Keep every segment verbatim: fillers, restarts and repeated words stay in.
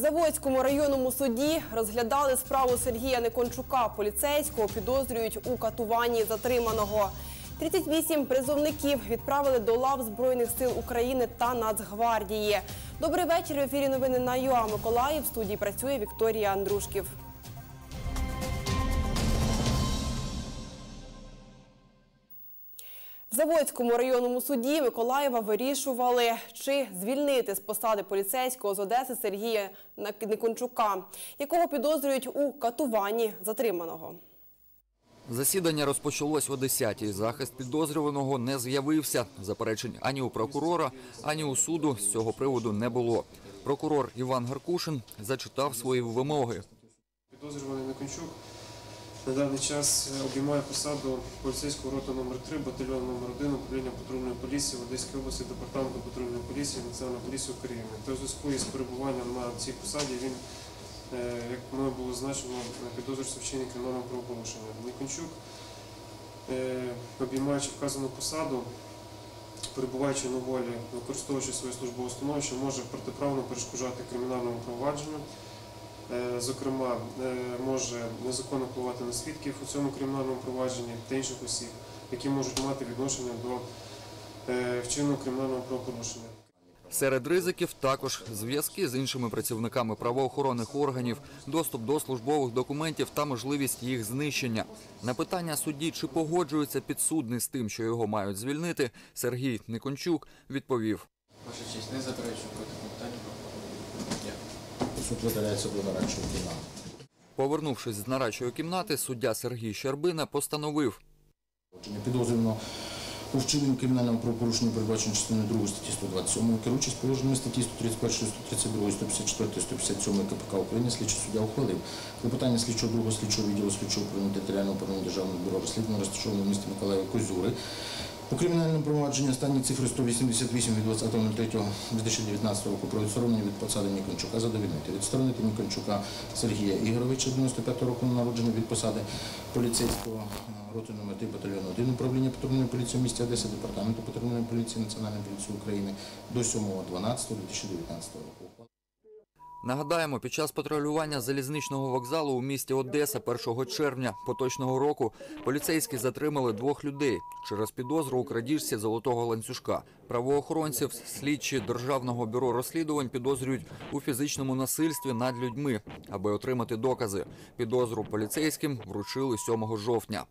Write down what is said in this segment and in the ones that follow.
Заводському районному суді розглядали справу Сергія Никончука. Поліцейського підозрюють у катуванні затриманого. тридцять вісім призовників відправили до лав Збройних сил України та Нацгвардії. Добрий вечір. В ефірі новини на ЮА Миколаїв. В студії працює Вікторія Андрушків. В Заводському районному суді Миколаєва вирішували, чи звільнити з посади поліцейського з Одеси Сергія Никончука, якого підозрюють у катуванні затриманого. Засідання розпочалось о десятій. Захист підозрюваного не з'явився. Заперечень ані у прокурора, ані у суду з цього приводу не було. Прокурор Іван Гаркушин зачитав свої вимоги. Підозрюваний Никончук на даний час обіймає посаду поліцейського роти номер три, батальйону номер один управління патрульної поліції в Одеській області, департаменту патрульної поліції, Національної поліції України. Та у зв'язку із перебуванням на цій посаді він, як мною було зазначено, підозрюється в вчиненні кримінального правопорушення. Никончук, обіймаючи вказану посаду, перебуваючи на волі, використовуючи своє службове становище, може протиправно перешкоджати кримінальному провадженню. Зокрема, може незаконно впливати на свідків у цьому кримінальному провадженні та інших осіб, які можуть мати відношення до вчиненого кримінального правопорушення. Серед ризиків також зв'язки з іншими працівниками правоохоронних органів, доступ до службових документів та можливість їх знищення. На питання судді, чи погоджується підсудний з тим, що його мають звільнити, Сергій Никончук відповів. Ваша честь, не заперечую проти питання. Суд видаляється до нарадчої кімнати. Повернувшись з нарадчої кімнати, суддя Сергій Щербина постановив. Підозрювано у вчиненні кримінального правопорушення, передбачено частиною другої статті сто двадцять сьомої, керуючись положеннями статті сто тридцять першої, сто тридцять другої, сто п'ятдесят четвертої, сто п'ятдесят сьомої КПК України, слідчий суддя ухвалив клопотання слідчого другого слідчого відділу слідчого управління територіального управління Державного бюро розслідування, розташованого в місті Миколаєва Козюри. У кримінальному провадженні останні цифри сто вісімдесят вісім від двадцятого третього дві тисячі дев'ятнадцятого року про відсторонення від посади Никончука задовольнити. Відсторонити Никончука Сергія Ігоровича, дев'яносто п'ятого року народження, від посади поліцейського роти номер три батальйону один управління патрульної поліції в місті Одеса, департаменту патрульної поліції Національної поліції України до сьомого дванадцятого дві тисячі дев'ятнадцятого року. Нагадаємо, під час патрулювання залізничного вокзалу у місті Одеса першого червня поточного року поліцейські затримали двох людей через підозру у крадіжці золотого ланцюжка. Правоохоронців слідчі Державного бюро розслідувань підозрюють у фізичному насильстві над людьми. Аби отримати докази, підозру поліцейським вручили сьомого жовтня.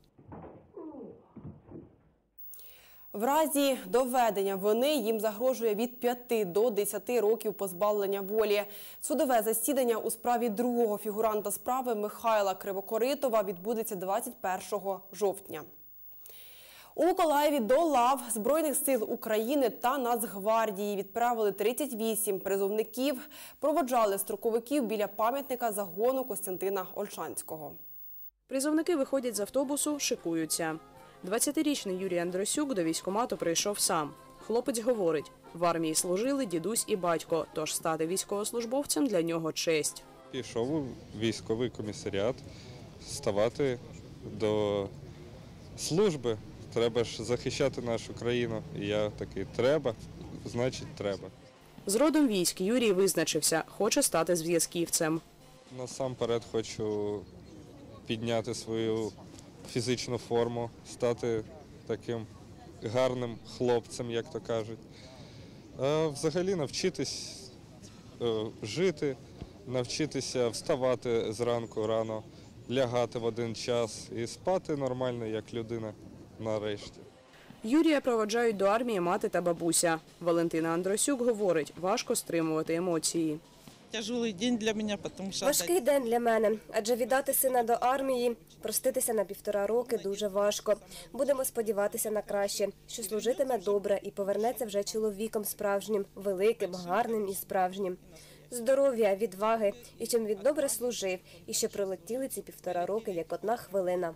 В разі доведення вини їм загрожує від п'яти до десяти років позбавлення волі. Судове засідання у справі другого фігуранта справи Михайла Кривокоритова відбудеться двадцять першого жовтня. У Миколаєві до лав Збройних сил України та Нацгвардії відправили тридцять вісім призовників, проводжали строковиків біля пам'ятника загону Костянтина Ольшанського. Призовники виходять з автобусу, шикуються. двадцятирічний Юрій Андросюк до військкомату прийшов сам. Хлопець говорить, в армії служили дідусь і батько, тож стати військовослужбовцем для нього честь. Пішов у військовий комісаріат ставати до служби. Треба ж захищати нашу країну. І я такий, треба, значить треба. З родом військ Юрій визначився, хоче стати зв'язківцем. Насамперед хочу підняти свою фізичну форму, стати таким гарним хлопцем, як то кажуть. А взагалі навчитись е, жити, навчитися вставати зранку рано, лягати в один час і спати нормально, як людина нарешті. Юрія проводжають до армії мати та бабуся. Валентина Андросюк говорить, важко стримувати емоції. Тяжкий день для мене, тому що... Важкий день для мене, адже віддати сина до армії, проститися на півтора роки дуже важко. Будемо сподіватися на краще, що служитиме добре і повернеться вже чоловіком справжнім, великим, гарним і справжнім. Здоров'я, відваги і щоб він добре служив, і що пролетіли ці півтора роки, як одна хвилина.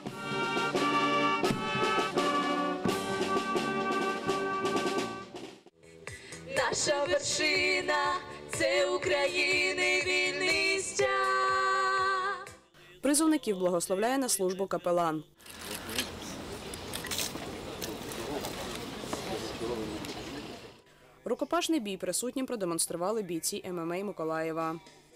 Наша вершина – це України вільний стяг. Призовників благословляє на службу капелан. Рукопашний бій присутнім продемонстрували бійці ем ем а Миколаєва.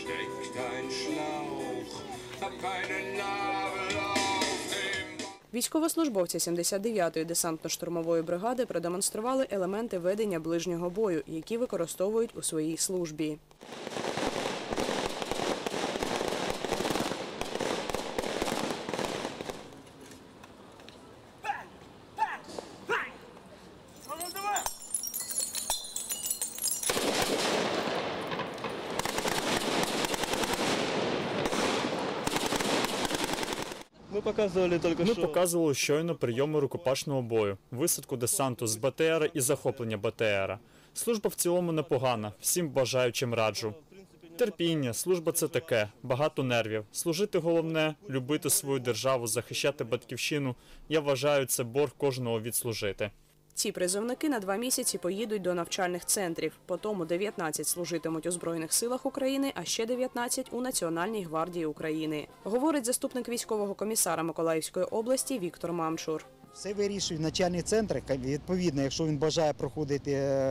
Військовослужбовці сімдесят дев'ятої десантно-штурмової бригади продемонстрували елементи ведення ближнього бою, які використовують у своїй службі. Ми показували тільки Ми показували щойно прийоми рукопашного бою, висадку десанту з БТРа і захоплення БТРа. Служба в цілому непогана, всім бажаючим раджу. Терпіння, служба – це таке, багато нервів. Служити головне – любити свою державу, захищати батьківщину. Я вважаю, це борг кожного відслужити. Ці призовники на два місяці поїдуть до навчальних центрів. По тому дев'ятнадцять служитимуть у Збройних силах України, а ще дев'ятнадцять – у Національній гвардії України. Говорить заступник військового комісара Миколаївської області Віктор Мамчур. Все вирішують навчальні центри. Відповідно, якщо він бажає проходити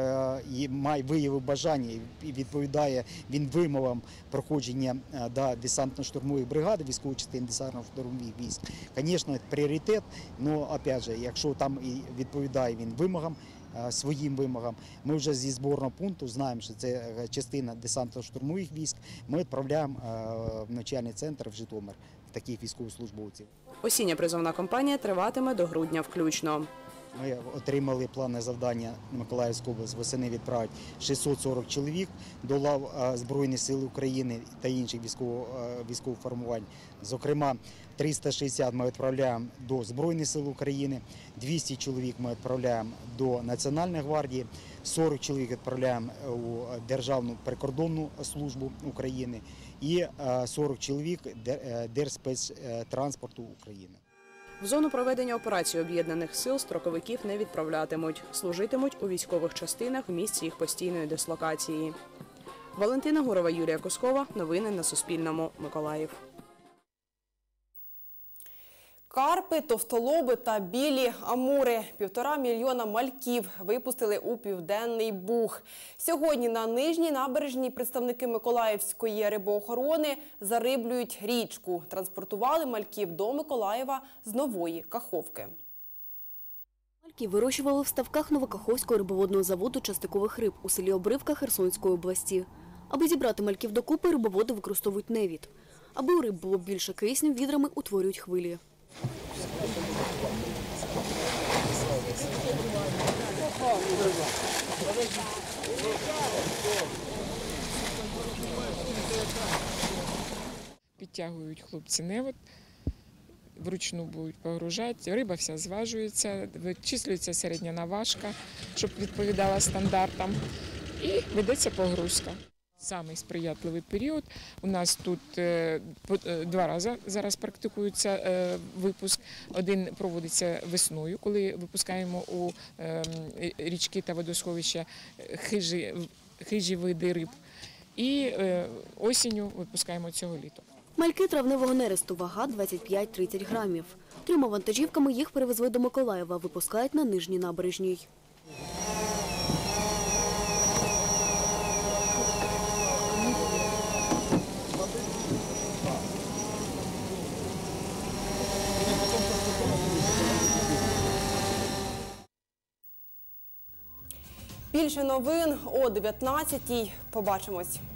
і має виявив бажання і відповідає він вимогам проходження до десантно-штурмової бригади, військової частини десантно-штурмових військ, звісно, пріоритет. Але, опять же, якщо там і відповідає він вимогам, своїм вимогам, ми вже зі зборного пункту знаємо, що це частина десантно-штурмових військ, ми відправляємо в навчальний центр в Житомир таких військовослужбовців. Осіння призовна кампанія триватиме до грудня включно. Ми отримали плани завдання Миколаївської області восени відправити шістсот сорок чоловік до лав Збройних сил України та інших військових формувань. Зокрема, триста шістдесят ми відправляємо до Збройних сил України, двісті чоловік ми відправляємо до Національної гвардії, сорок чоловік відправляємо у Державну прикордонну службу України і сорок чоловік Держспецтранспорту України. В зону проведення операції Об'єднаних сил строковиків не відправлятимуть. Служитимуть у військових частинах в місці їх постійної дислокації. Валентина Гурова, Юлія Кускова. Новини на Суспільному. Миколаїв. Карпи, товстолоби та білі амури. Півтора мільйона мальків випустили у Південний Буг. Сьогодні на Нижній набережній представники Миколаївської рибоохорони зариблюють річку. Транспортували мальків до Миколаєва з Нової Каховки. Мальки вирощували в ставках Новокаховського рибоводного заводу частикових риб у селі Обривка Херсонської області. Аби зібрати мальків докупи, рибоводи використовують невід. Аби у риб було більше кисню, відрами утворюють хвилі. Підтягують хлопці невод, вручну будуть погружати, риба вся зважується, вичислюється середня наважка, щоб відповідала стандартам, і ведеться погрузка. Самий сприятливий період. У нас тут два рази зараз практикується випуск. Один проводиться весною, коли випускаємо у річки та водосховища хижі, хижі види риб. І осінню випускаємо цього літа. Мальки травневого нересту, вага двадцять п'ять - тридцять грамів. Трьома вантажівками їх перевезли до Миколаєва, випускають на Нижній набережній. Більше новин о дев'ятнадцятій. Побачимось.